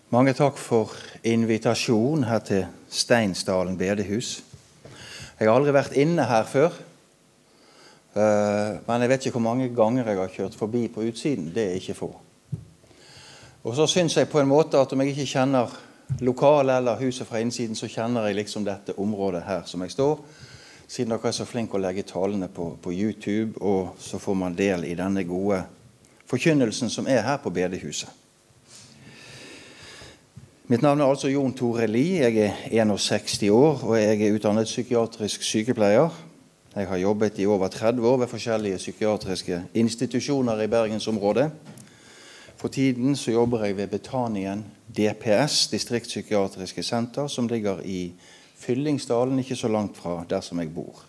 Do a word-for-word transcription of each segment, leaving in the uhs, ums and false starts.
Mange takk for invitasjon her til Steinsdalen bedehus. Jeg har aldri vært inne her før, men jeg vet ikke hvor mange ganger jeg har kjørt forbi på utsiden. Det er ikke få. Og så synes jeg på en måte at om jeg ikke kjenner lokalet eller huset fra innsiden, så kjenner jeg liksom dette området her som jeg står, siden dere er så flinke å legge talene på, på YouTube, og så får man del i denne gode forkynnelsen som er her på bedehuset. Mitt navn er altså Jon Tore Li. Jeg er seksogens år, og jeg er utdannet psykiatrisk sykepleier. Jeg har jobbet i over tretti år ved forskjellige psykiatriske institusjoner i Bergensområdet. For tiden så jobber jeg ved Betanien D P S, Distriktspsykiatriske senter, som ligger i Fyllingsdalen, ikke så langt fra der som jeg bor.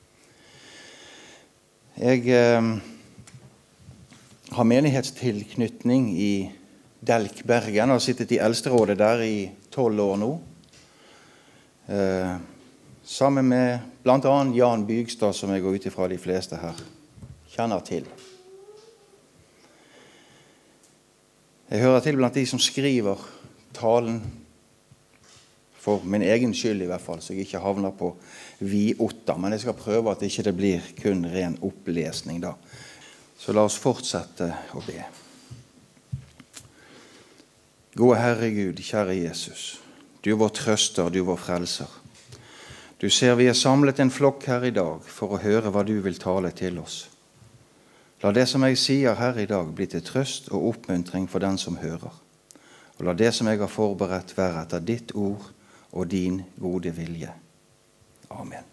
Jeg eh, har menighetstilknytning i Delk Bergen, har sittet i eldsterådet der i tolv år nå. Eh, sammen med blant annet Jan Bygstad, som jeg går ut ifra de fleste her kjenner til. Jeg hører til blant de som skriver talen, for min egen skyld i hvert fall, så jeg ikke havner på vi-otta, men jeg skal prøve at det ikke blir kun ren opplesning da. Så la oss fortsette å be. Gode Herre Gud, kjære Jesus, du er vår trøster, du er vår frelser. Du ser vi er samlet en flokk her i dag for å høre hva du vil tale til oss. La det som jeg sier her i dag bli til trøst og oppmuntring for den som hører. Og la det som jeg har forberedt være etter ditt ord og din gode vilje. Amen.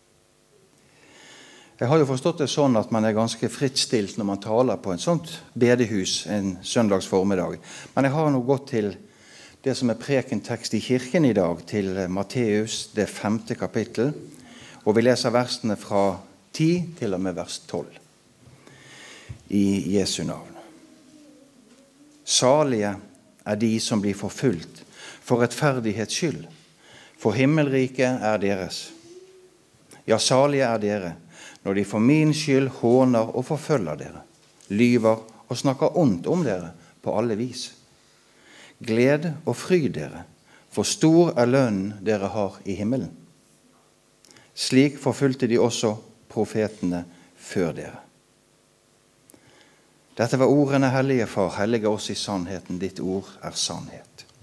Jeg har jo forstått det sånn at man er ganske frittstilt når man taler på en sånt bedehus en søndags formiddag. Men jeg har nå gått til det som er prekentekst i kirken i dag, til Matteus, det femte kapittel, og vi leser versene fra ti til og med vers tolv i Jesu navn. Salige er de som blir forfulgt for rettferdighets skyld, for himmelriket er deres. Ja, salige er dere, når de for min skyld håner og forfølger dere, lyver og snakker ondt om dere på alle vis. Gled og fryd dere, for stor er lønnen dere har i himmelen. Slik forfulgte de også profetene før dere. Dette var ordene, Hellige Far, hellige oss i sannheten, ditt ord er sannhet.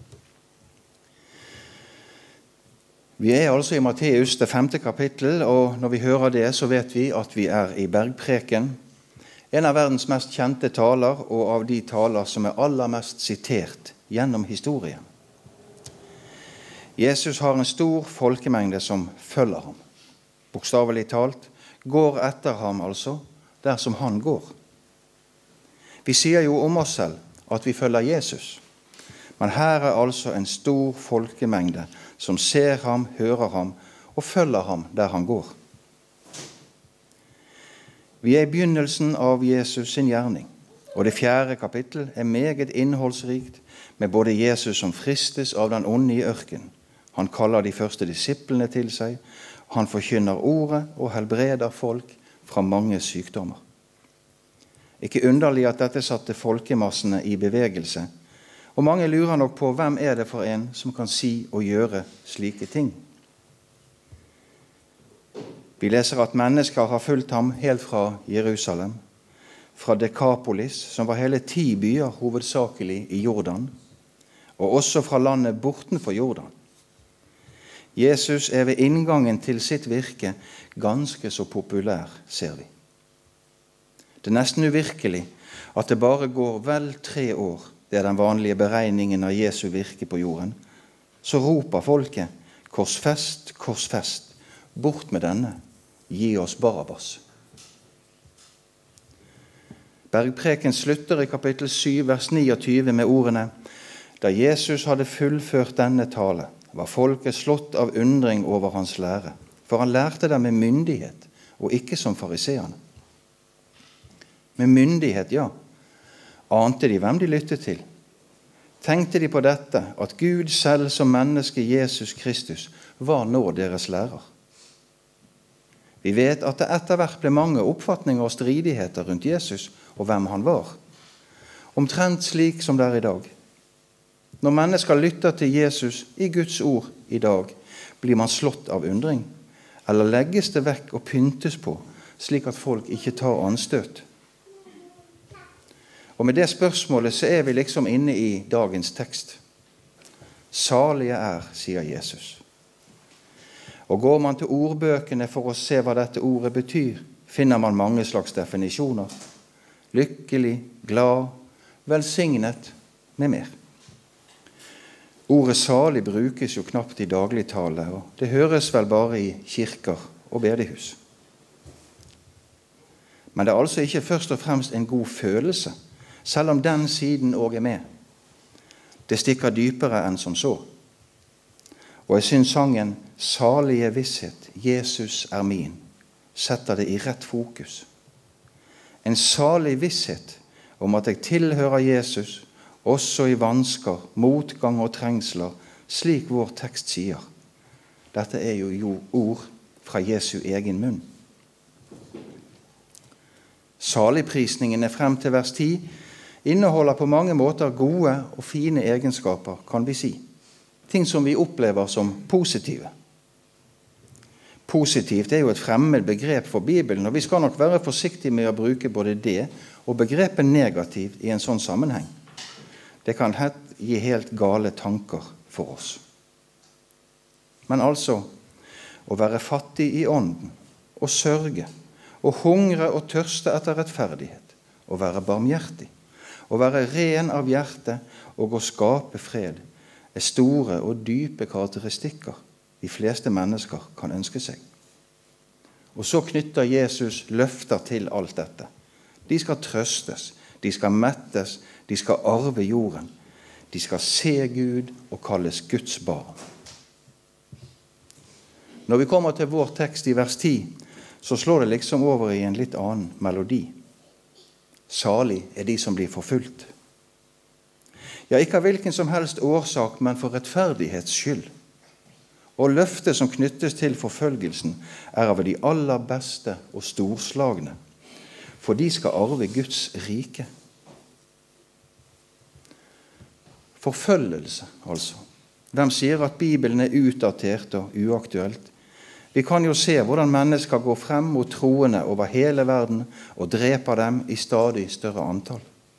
Vi er altså i Matteus, det femte kapittel, og når vi hører det, så vet vi at vi er i Bergpreken. En av verdens mest kjente taler, og av de taler som er aller mest sitert gjennom historien. Jesus har en stor folkemengde som følger ham. Bokstavelig talt, går etter ham altså, der som han går. Vi sier jo om oss selv at vi følger Jesus, men her er altså en stor folkemengde som ser ham, hører ham og følger ham der han går. Vi er i begynnelsen av Jesus sin gjerning, og det fjerde kapittel er meget innholdsrikt med både Jesus som fristes av den onde i ørken. Han kaller de første disiplene til seg, han forkynner ordet og helbreder folk fra mange sykdommer. Ikke underlig at dette satte folkemassene i bevegelse, og mange lurer nok på hvem er det for en som kan si og gjøre slike ting. Vi leser at mennesker har fulgt ham helt fra Jerusalem, fra Dekapolis, som var hele ti byer hovedsakelig i Jordan, og også fra landet bortenfor Jordan. Jesus er ved inngangen til sitt virke ganske så populær, ser vi. Det er nesten uvirkelig at det bare går vel tre år, det er den vanlige beregningen av Jesu virke på jorden, så roper folket, korsfest, korsfest, bort med denne, gi oss Barabbas. Bergpreken slutter i kapittel syv, vers niogtyve med ordene, da Jesus hadde fullført denne tale, var folket slått av undring over hans lære, for han lærte dem med myndighet, og ikke som fariseerne. Med myndighet, ja. Ante de hvem de lyttet til? Tenkte de på dette, at Gud selv som menneske Jesus Kristus var nå deres lærer? Vi vet at det etter hvert ble mange oppfatninger og stridigheter rundt Jesus og hvem han var. Omtrent slik som det er i dag. Når mennesker lytter til Jesus i Guds ord i dag, blir man slått av undring, eller legges det vekk og pyntes på, slik at folk ikke tar anstøt? Og med det spørsmålet så er vi liksom inne i dagens tekst. Salige er, sier Jesus. Og går man til ordbøkene for å se hva dette ordet betyr, finner man mange slags definisjoner. Lykkelig, glad, velsignet, med mer. Ordet salig brukes jo knapt i dagligtale, og det høres vel bare i kirker og bedehus. Men det er altså ikke først og fremst en god følelse, selv om den siden også er med. Det stikker dypere enn som så. Og jeg synes sangen «Salige visshet, Jesus er min», setter det i rett fokus. En salig visshet om at jeg tilhører Jesus, også i vansker, motgang og trengsler, slik vår tekst sier. Dette er jo ord fra Jesu egen munn. Saligprisningene frem til vers ti inneholder på mange måter gode og fine egenskaper, kan vi si. Ting som vi opplever som positive. Positivt er jo et fremmed begrep for Bibelen, og vi skal nok være forsiktige med å bruke både det og begrepet negativt i en sånn sammenheng. Det kan gi helt gale tanker for oss. Men altså, å være fattig i ånden, og sørge, og hungre og tørste etter rettferdighet, og være barmhjertig, og være ren av hjerte, og å skape fred, er store og dype karakteristikker de fleste mennesker kan ønske seg. Og så knytter Jesus løfter til alt dette. De skal trøstes, de skal mettes, de skal arve jorden. De skal se Gud og kalles Guds barn. Når vi kommer til vår tekst i vers ti, så slår det liksom over i en litt annen melodi. Salig er de som blir forfulgt. Ja, ikke av hvilken som helst årsak, men for rettferdighets skyld. Og løftet som knyttes til forfølgelsen er av de aller beste og storslagne, for de skal arve Guds rike. Forfølgelse, altså. Hvem sier at Bibelen er utdatert og uaktuelt? Vi kan jo se hvordan mennesker går frem mot troende over hele verden og dreper dem i stadig større antall.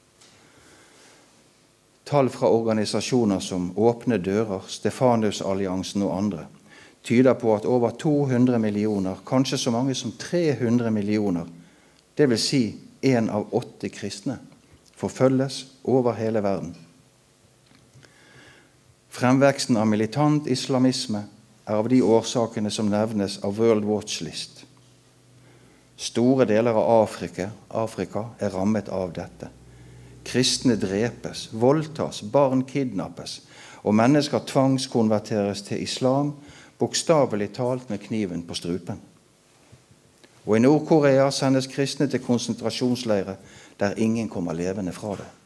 Tall fra organisasjoner som Åpne dører, Stefanusalliansen og andre tyder på at over to hundre millioner, kanskje så mange som tre hundre millioner, det vil si en av åtte kristne, forfølges over hele verden. Fremveksten av militant islamisme er av de årsakene som nevnes av World Watch List. Store deler av Afrika, Afrika er rammet av dette. Kristne drepes, voldtas, barn kidnappes, og mennesker tvangskonverteres til islam, bokstavelig talt med kniven på strupen. Og i Nord-Korea sendes kristne til konsentrasjonsleirer der ingen kommer levende fra det.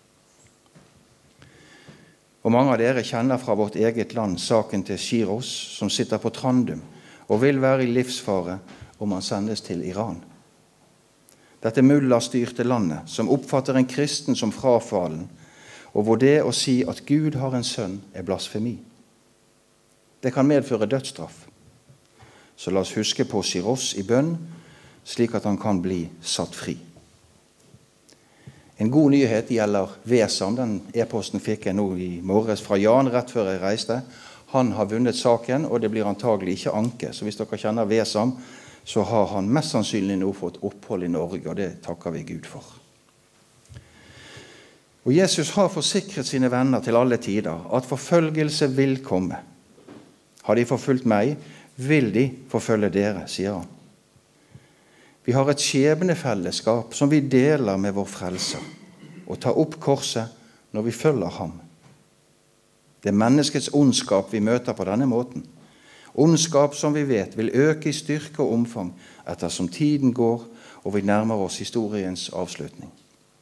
Og mange av dere kjenner fra vårt eget land saken til Shiros, som sitter på Trandum og vil være i livsfare om han sendes til Iran. Dette mulla-styrte landet, som oppfatter en kristen som frafallen, og hvor det å si at Gud har en sønn er blasfemi. Det kan medføre dødsstraff. Så la oss huske på Shiros i bønn, slik at han kan bli satt fri. En god nyhet gjelder Vesam. Den e-posten fikk jeg nå i morges fra Jan rett før jeg reiste. Han har vunnet saken, og det blir antagelig ikke anke. Så hvis dere kjenner Vesam, så har han mest sannsynlig nå fått opphold i Norge, og det takker vi Gud for. Og Jesus har forsikret sine venner til alle tider at forfølgelse vil komme. Har de forfulgt meg, vil de forfølge dere, sier han. Vi har et skjebnefellesskap som vi deler med vår frelser, og tar opp korset når vi følger ham. Det er menneskets ondskap vi møter på denne måten. Ondskap som vi vet vil øke i styrke og omfang ettersom tiden går og vi nærmer oss historiens avslutning.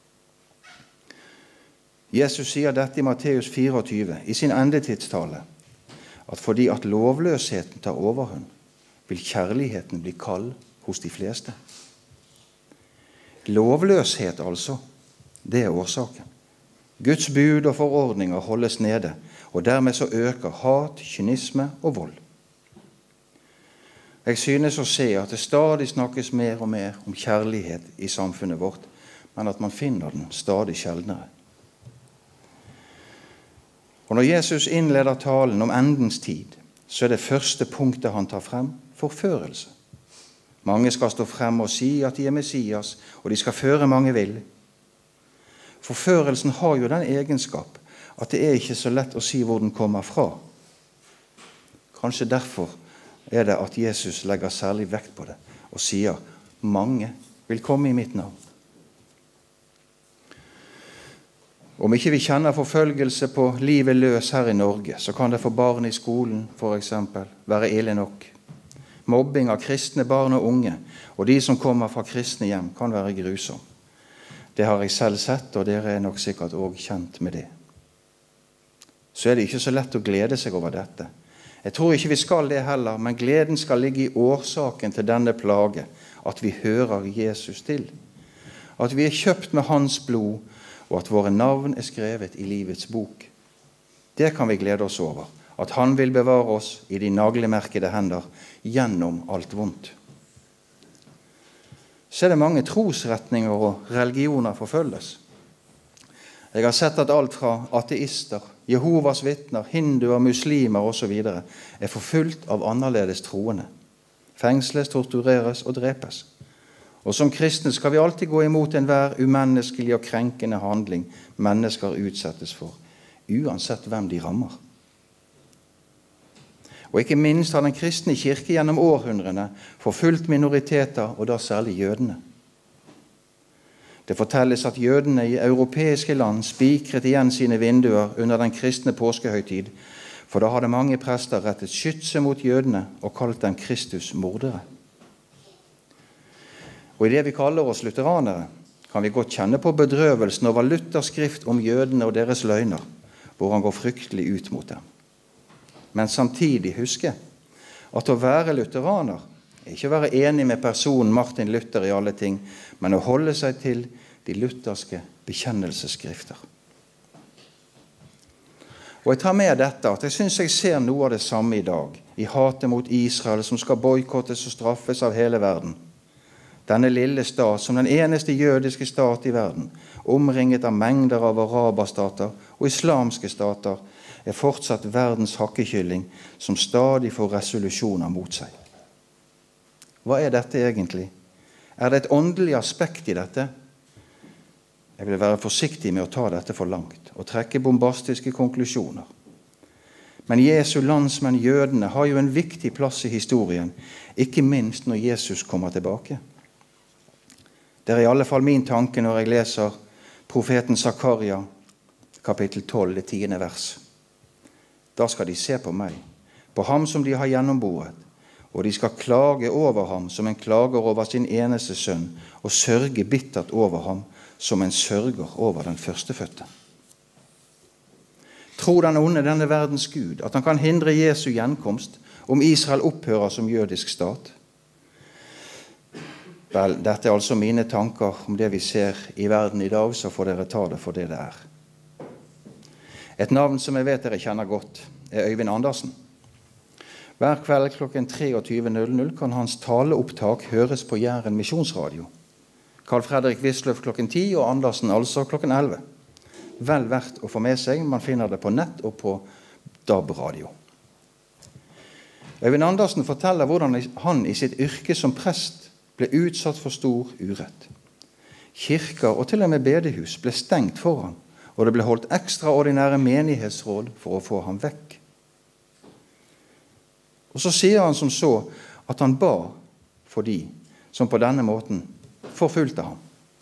Jesus sier dette i Matteus fireogtyve i sin endetidstale, at fordi at lovløsheten tar overhånd, vil kjærligheten bli kald hos de fleste. Lovløshet altså, det er årsaken. Guds bud og forordninger holdes nede, og dermed så øker hat, kynisme og vold. Jeg synes å se at det stadig snakkes mer og mer om kjærlighet i samfunnet vårt, men at man finner den stadig sjeldnere. Og når Jesus innleder talen om endens tid, så er det første punktet han tar frem forførelse. Mange skal stå frem og si at de er Messias, og de skal føre mange vill. Forførelsen har jo den egenskap at det er ikke så lett å si hvor den kommer fra. Kanskje derfor er det at Jesus legger særlig vekt på det og sier mange vil komme i mitt navn. Om ikke vi kjenner forfølgelse på livet løs her i Norge, så kan det for barn i skolen for eksempel være ille nok. Mobbing av kristne barn og unge, og de som kommer fra kristne hjem, kan være grusom. Det har jeg selv sett, og dere er nok sikkert også kjent med det. Så er det ikke så lett å glede seg over dette. Jeg tror ikke vi skal det heller, men gleden skal ligge i årsaken til denne plage, at vi hører Jesus til. At vi er kjøpt med hans blod, og at våre navn er skrevet i livets bok. Det kan vi glede oss over, at han vil bevare oss i de naglemerkede hender gjennom alt vondt. Så er det mange trosretninger og religioner forfølges. Jeg har sett at alt fra ateister, Jehovas vitner, hinduer, muslimer og så videre er forfulgt av annerledes troende. Fengsles, tortureres og drepes. Og som kristne skal vi alltid gå imot enhver umenneskelig og krenkende handling mennesker utsettes for, uansett hvem de rammer. Og ikke minst har den kristne kirke gjennom århundrene forfulgt minoriteter, og da særlig jødene. Det fortelles at jødene i europeiske land spikret igjen sine vinduer under den kristne påskehøytid, for da hadde mange prester rettet skytse mot jødene og kalt dem Kristus mordere. Og i det vi kaller oss lutheranere, kan vi godt kjenne på bedrøvelsen over Luthers skrift om jødene og deres løgner, hvor han går fryktelig ut mot dem. Men samtidig huske at å være lutheraner er ikke å være enig med personen Martin Luther i alle ting, men å holde seg til de lutherske bekjennelsesskrifter. Og jeg tar med dette at jeg synes jeg ser noe av det samme i dag, i hatet mot Israel som skal boykottes og straffes av hele verden. Denne lille stat, som den eneste jødiske stat i verden, omringet av mengder av araberstater og islamske stater, er fortsatt verdens hakkekylling som stadig får resolusjoner mot seg. Hva er dette egentlig? Er det et åndelig aspekt i dette? Jeg vil være forsiktig med å ta dette for langt og trekke bombastiske konklusjoner. Men Jesu landsmenn, jødene, har jo en viktig plass i historien, ikke minst når Jesus kommer tilbake. Det er i alle fall min tanke når jeg leser profeten Zakaria, kapittel tolv, det tiende vers. Da skal de se på meg, på ham som de har gjennomboret, og de skal klage over ham som en klager over sin eneste sønn, og sørge bittert over ham som en sørger over den førstefødte. Tror den onde denne verdens Gud at han kan hindre Jesu gjenkomst om Israel opphører som jødisk stat? Vel, dette er altså mine tanker om det vi ser i verden i dag, så får dere ta det for det det er. Et navn som jeg vet dere kjenner godt, er Øyvind Andersen. Hver kveld klokken tjuetre null null kan hans taleopptak høres på Jæren Misjonsradio. Carl Fredrik Wisløff klokken ti, og Andersen altså klokken elleve. Vel verdt å få med seg, man finner det på nett og på D A B-radio. Øyvind Andersen forteller hvordan han i sitt yrke som prest ble utsatt for stor urett. Kirker og til og med bedehus ble stengt for ham, og det ble holdt ekstraordinære menighetsråd for å få ham vekk. Og så sier han som så at han ba for de som på denne måten forfulgte ham.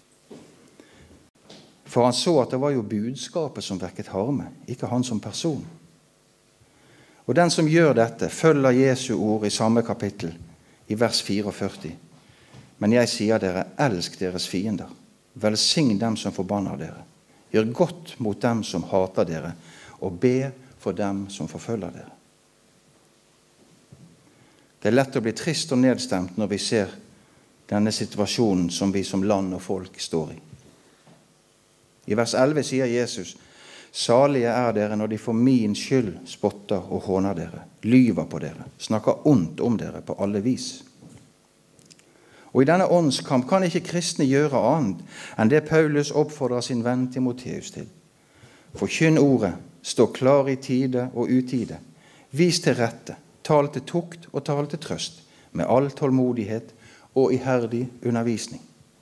For han så at det var jo budskapet som vekket harme, ikke han som person. Og den som gjør dette, følger Jesu ord i samme kapittel, i vers førtifire. Men jeg sier dere, elsk deres fiender, velsign dem som forbanner dere, gjør godt mot dem som hater dere, og be for dem som forfølger dere. Det er lett å bli trist og nedstemt når vi ser denne situasjonen som vi som land og folk står i. I vers elleve sier Jesus, salige er dere når de for min skyld spotter og håner dere, lyver på dere, snakker ondt om dere på alle vis. Og i denne åndskamp kan ikke kristne gjøre annet enn det Paulus oppfordrer sin venn Timotheus til. Forkynn ordet, stå klar i tide og utide, vis til rette, tal til tukt og tal til trøst, med all tålmodighet og iherdig undervisning.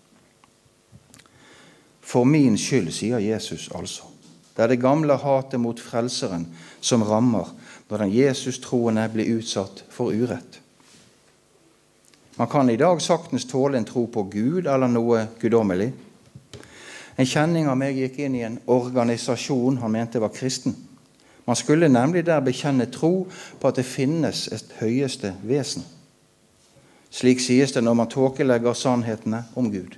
For min skyld, sier Jesus altså. Det er det gamle hatet mot frelseren som rammer når den Jesus-troende blir utsatt for urett. Man kan i dag saktens tåle en tro på Gud eller noe guddommelig. En kjenning av meg gikk inn i en organisasjon han mente var kristen. Man skulle nemlig der bekjenne tro på at det finnes et høyeste vesen. Slik sies det når man tåkelegger sannhetene om Gud.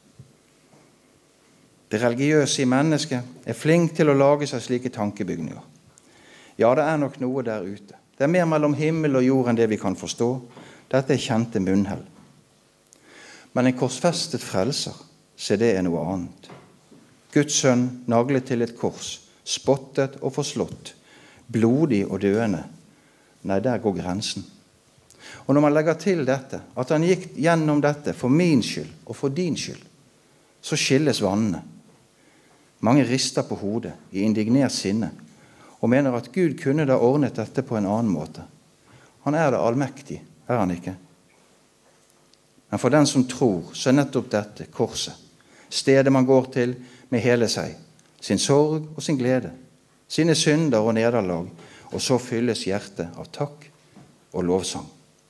Det religiøse i mennesket er flink til å lage seg slike tankebygninger. Ja, det er nok noe der ute. Det er mer mellom himmel og jord enn det vi kan forstå. Dette er kjente munnhell. Men en korsfestet frelser, se det er noe annet. Guds sønn naglet til et kors, spottet og forslått, blodig og døende. Nei, der går grensen. Og når man legger til dette, at han gikk gjennom dette for min skyld og for din skyld, så skilles vannene. Mange rister på hodet i indignert sinne og mener at Gud kunne da ordnet dette på en annen måte. Han er det allmektig, er han ikke? Men for den som tror, så er nettopp dette korset, stedet man går til med hele seg, sin sorg og sin glede, sine synder og nederlag, og så fylles hjertet av takk og lovsang.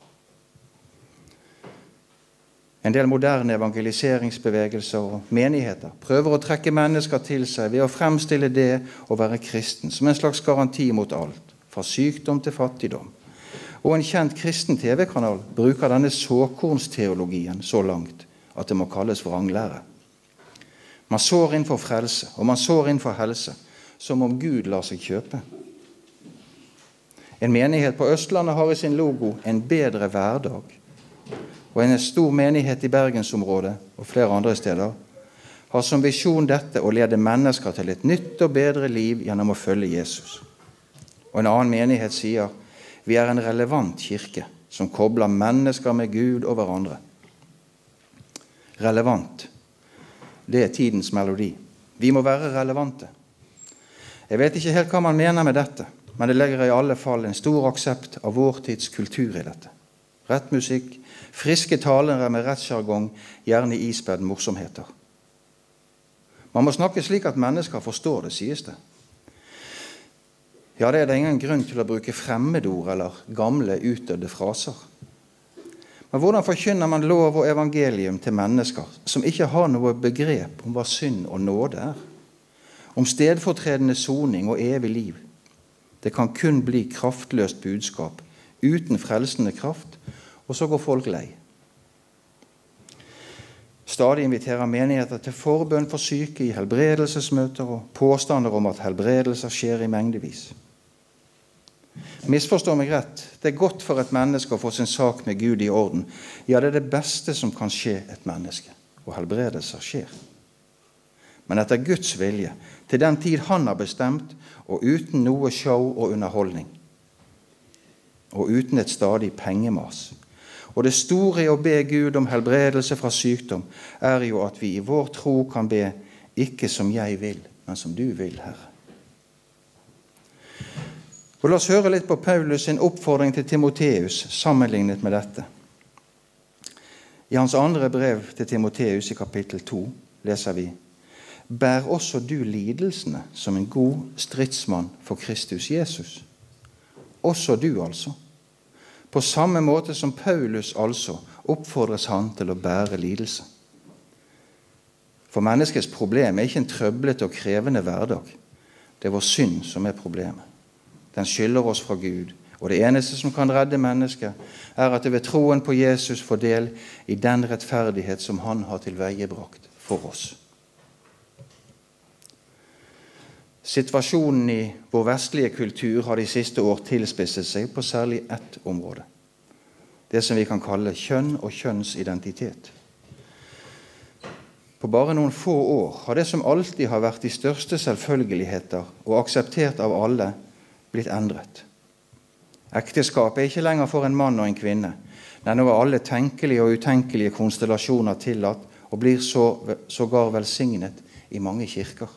En del moderne evangeliseringsbevegelser og menigheter prøver å trekke mennesker til seg ved å fremstille det å være kristen som en slags garanti mot alt, fra sykdom til fattigdom. Og en kjent kristen tv-kanal bruker denne såkornsteologien så langt at det må kalles vranglære. Man sår inn for frelse, og man sår inn for helse, som om Gud lar seg kjøpe. En menighet på Østlandet har i sin logo en bedre hverdag, og en stor menighet i Bergensområdet og flere andre steder har som visjon dette å lede mennesker til et nytt og bedre liv gjennom å følge Jesus. Og en annen menighet sier, vi er en relevant kirke som kobler mennesker med Gud og hverandre. Relevant, det er tidens melodi. Vi må være relevante. Jeg vet ikke helt hva man mener med dette, men det legger i alle fall en stor aksept av vår tids kultur i dette. Rett musikk, friske talere med rettsjargong, gjerne ispedd morsomheter. Man må snakke slik at mennesker forstår det, sies det. Ja, det er det ingen grunn til å bruke fremmedord eller gamle, utdødde fraser. Men hvordan forkynner man lov og evangelium til mennesker som ikke har noe begrep om hva synd og nåde er? Om stedfortredende soning og evig liv. Det kan kun bli kraftløst budskap, uten frelsende kraft, og så går folk lei. Stadig inviterer menigheter til forbønn for syke i helbredelsesmøter og påstander om at helbredelser skjer i mengdevis. Misforstå meg rett, det er godt for et menneske å få sin sak med Gud i orden. Ja, det er det beste som kan skje et menneske, og helbredelser skjer. Men etter Guds vilje, til den tid han har bestemt, og uten noe show og underholdning, og uten et stadig pengemas. Og det store i å be Gud om helbredelse fra sykdom er jo at vi i vår tro kan be, ikke som jeg vil, men som du vil, Herre. Og la oss høre litt på Paulus sin oppfordring til Timotheus sammenlignet med dette. I hans andre brev til Timotheus i kapittel to leser vi, «Bær også du lidelsene som en god stridsmann for Kristus Jesus». Også du altså. På samme måte som Paulus altså oppfordres han til å bære lidelse. For menneskets problem er ikke en trøblete og krevende hverdag. Det er vår synd som er problemet. Den skylder oss fra Gud, og det eneste som kan redde mennesket er at det ved troen på Jesus får del i den rettferdighet som han har tilveiebrakt for oss. Situasjonen i vår vestlige kultur har de siste år tilspisset seg på særlig ett område. Det som vi kan kalle kjønn og kjønnsidentitet. På bare noen få år har det som alltid har vært de største selvfølgeligheter og akseptert av alle, blitt endret. Ekteskap er ikke lenger for en mann og en kvinne. Nei, nå er alle tenkelige og utenkelige konstellasjoner tillatt og blir så, sågar velsignet i mange kirker.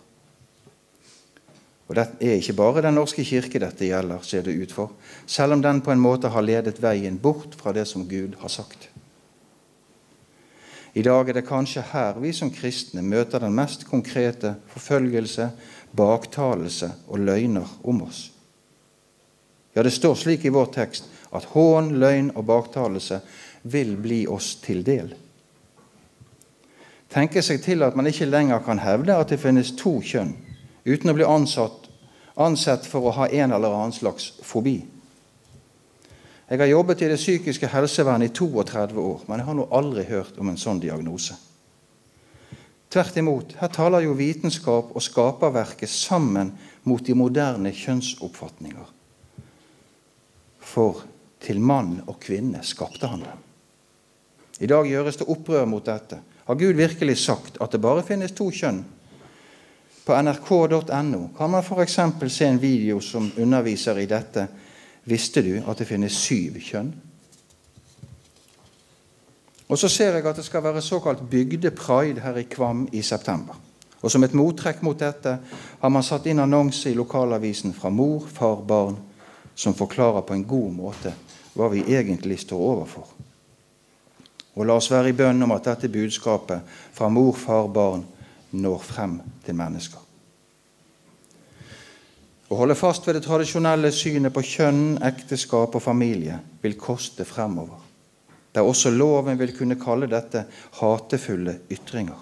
Og det er ikke bare den norske kirke dette gjelder, ser det ut for, selv om den på en måte har ledet veien bort fra det som Gud har sagt. I dag er det kanskje her vi som kristne møter den mest konkrete forfølgelse, baktalelse og løgner om oss. Ja, det står slik i vår tekst at hån, løgn og baktalelse vil bli oss til del. Tenke seg til at man ikke lenger kan hevde at det finnes to kjønn, uten å bli ansatt, ansett for å ha en eller annen slags fobi. Jeg har jobbet i det psykiske helsevernet i trettito år, men jeg har nå aldri hørt om en sånn diagnose. Tvert imot, her taler jo vitenskap og skaperverket sammen mot de moderne kjønnsoppfatninger. For til mann og kvinne skapte han dem. I dag gjøres det opprør mot dette. Har Gud virkelig sagt at det bare finnes to kjønn? På n r k punktum n o kan man for eksempel se en video som underviser i dette. Visste du at det finnes syv kjønn? Og så ser jeg at det skal være såkalt bygdepride her i Kvam i september. Og som et mottrekk mot dette har man satt inn annonse i lokalavisen fra mor, far, barn, som forklarer på en god måte hva vi egentlig står overfor. Og la oss være i bønn om at dette budskapet fra mor, far, barn når frem til mennesker. Å holde fast ved det tradisjonelle synet på kjønn, ekteskap og familie vil koste fremover, der også loven vil kunne kalle dette hatefulle ytringer.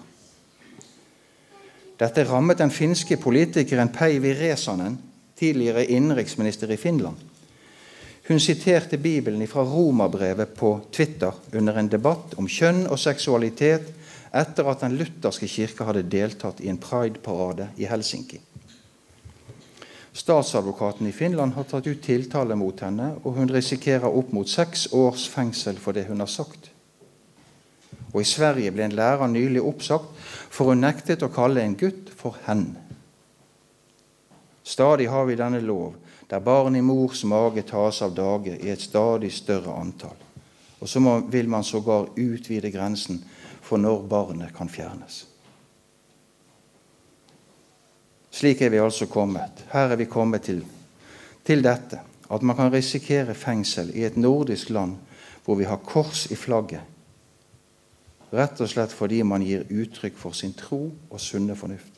Dette rammet den finske politikeren Päivi Räsänen, tidligere innenriksminister i Finland. Hun siterte Bibelen fra Romerbrevet på Twitter under en debatt om kjønn og seksualitet etter at den lutherske kirke hadde deltatt i en pride-parade i Helsinki. Statsadvokaten i Finland har tatt ut tiltale mot henne, og hun risikerer opp mot seks års fengsel for det hun har sagt. Og i Sverige ble en lærer nylig oppsagt for hun nektet å kalle en gutt for hen. Stadig har vi denne lov, der barn i mors mage tas av dage i et stadig større antall. Og så må, vil man sågar utvide grensen for når barnet kan fjernes. Slik er vi altså kommet. Her er vi kommet til, til dette, at man kan risikere fengsel i et nordisk land hvor vi har kors i flagget, rett og slett fordi man gir uttrykk for sin tro og sunne fornuft.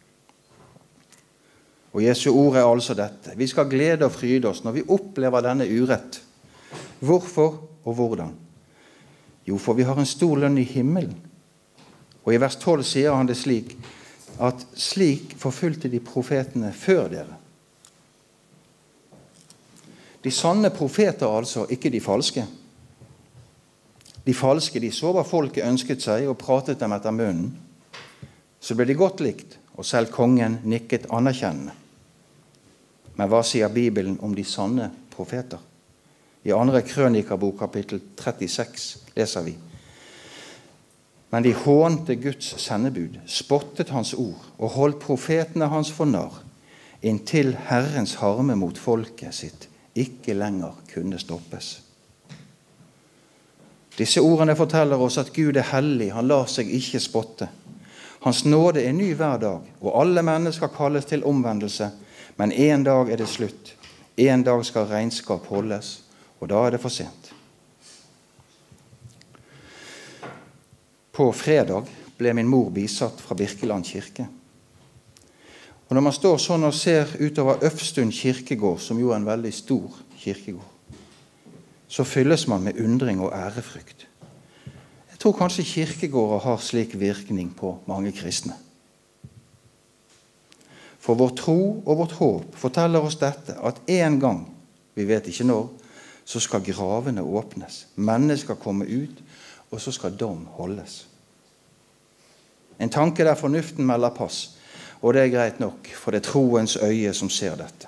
Og Jesu ord er altså dette. Vi skal glede og fryde oss når vi opplever denne urett. Hvorfor og hvordan? Jo, for vi har en stor lønn i himmelen. Og i vers tolv sier han det slik, at slik forfulgte de profetene før dere. De sanne profeter altså, ikke de falske. De falske, de så hva folket ønsket seg og pratet dem etter munnen. Så ble de godt likt, og selv kongen nikket anerkjennende. Men hva sier Bibelen om de sanne profeter? I andre krønikabok kapittel trettiseks leser vi: Men de hånte Guds sendebud, spottet hans ord og holdt profetene hans for narr, inntil Herrens harme mot folket sitt ikke lenger kunne stoppes. Disse ordene forteller oss at Gud er hellig, han lar seg ikke spotte. Hans nåde er ny hver dag, og alle mennesker kalles til omvendelse, men en dag er det slutt. En dag skal regnskap holdes, og da er det for sent. På fredag ble min mor bisatt fra Birkeland kirke. Og når man står sånn og ser utover Øfstund kirkegård, som jo er en veldig stor kirkegård, så fylles man med undring og ærefrykt. Jeg tror kanskje kirkegårder har slik virkning på mange kristne. For vår tro og vårt håp forteller oss dette, at en gang, vi vet ikke når, så skal gravene åpnes, mennesker komme ut, og så skal dom holdes. En tanke der fornuften melder pass, og det er greit nok, for det er troens øye som ser dette.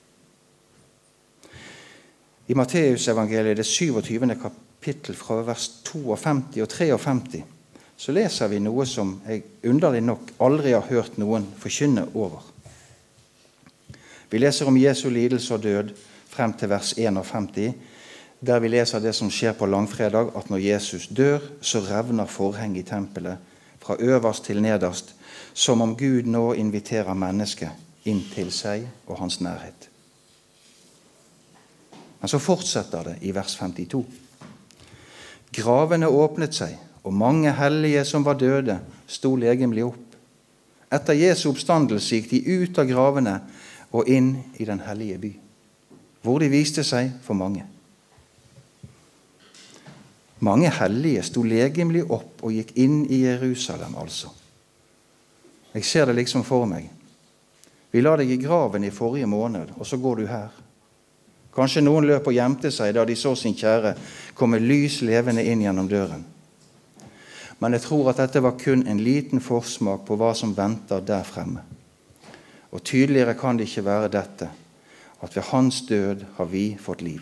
I Matteusevangeliet, det syvogtyvende kapittel fra vers femtito og femtitre, så leser vi noe som jeg underlig nok aldri har hørt noen forkynne over. Vi leser om Jesu lidelse og død frem til vers femtién, der vi leser det som skjer på langfredag, at når Jesus dør, så revner forhenget i tempelet fra øverst til nederst, som om Gud nå inviterer mennesket inn til seg og hans nærhet. Men så fortsetter det i vers femtito. Gravene åpnet seg, og mange hellige som var døde sto legemlig opp. Etter Jesu oppstandelse gikk de ut av gravene og inn i den hellige by, hvor de viste seg for mange. Mange hellige sto legemlig opp og gikk inn i Jerusalem, altså. Jeg ser det liksom for meg. Vi la deg i graven i forrige måned, og så går du her. Kanskje noen løp og gjemte seg da de så sin kjære komme lys levende inn gjennom døren. Men jeg tror at dette var kun en liten forsmak på hva som venter der fremme. Og tydeligere kan det ikke være dette, at ved hans død har vi fått liv.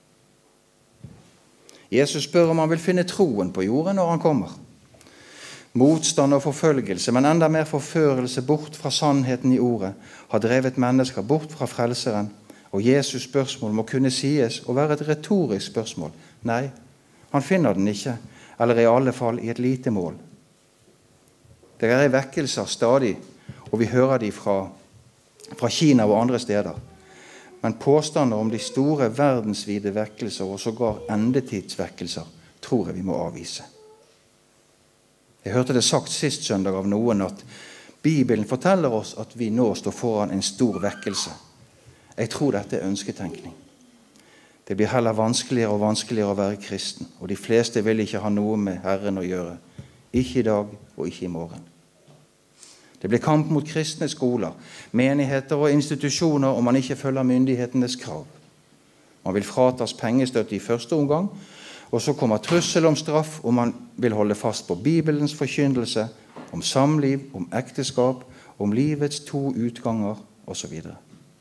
Jesus spør om han vil finne troen på jorden når han kommer. Motstand og forfølgelse, men enda mer forførelse bort fra sannheten i ordet, har drevet mennesker bort fra frelseren, og Jesus spørsmål må kunne sies å være et retorisk spørsmål. Nei, han finner den ikke, eller i alle fall i et lite mål. Det er vekkelser stadig, og vi hører de fra, fra Kina og andre steder. Men påstander om de store verdensvide vekkelser og sågar endetidsvekkelser tror jeg vi må avvise. Jeg hørte det sagt sist søndag av noen at Bibelen forteller oss at vi nå står foran en stor vekkelse. Jeg tror dette er ønsketenkning. Det blir heller vanskeligere og vanskeligere å være kristen, og de fleste vil ikke ha noe med Herren å gjøre. Ikke i dag og ikke i morgen. Det blir kamp mot kristne skoler, menigheter og institusjoner om man ikke følger myndighetenes krav. Man vil fratas pengestøtte i første omgang, og så kommer trussel om straff om man vil holde fast på Bibelens forkynnelse, om samliv, om ekteskap, om livets to utganger og så videre.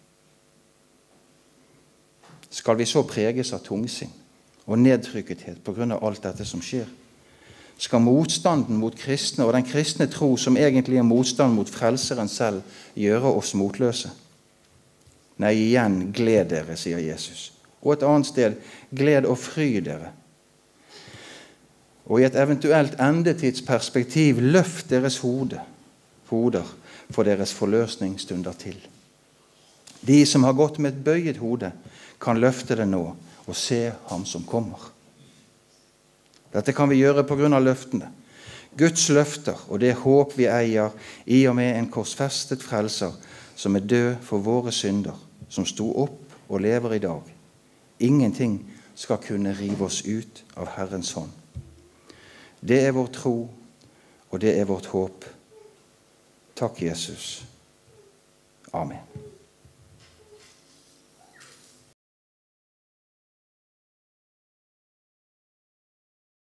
Skal vi så preges av tungsinn og nedtrykkethet på grunn av alt dette som skjer? Skal motstanden mot kristne og den kristne tro, som egentlig er motstand mot frelseren selv, gjøre oss motløse? Nei, igjen, gled dere, sier Jesus. Og et annet sted, gled og fry dere. Og i et eventuelt endetidsperspektiv, løft deres hode, hoder, for deres forløsning stunder til. De som har gått med et bøyet hode, kan løfte det nå og se ham som kommer. Dette kan vi gjøre på grunn av løftene. Guds løfter og det håp vi eier i og med en korsfestet frelser som er død for våre synder, som sto opp og lever i dag. Ingenting skal kunne rive oss ut av Herrens hånd. Det er vår tro, og det er vårt håp. Takk, Jesus. Amen.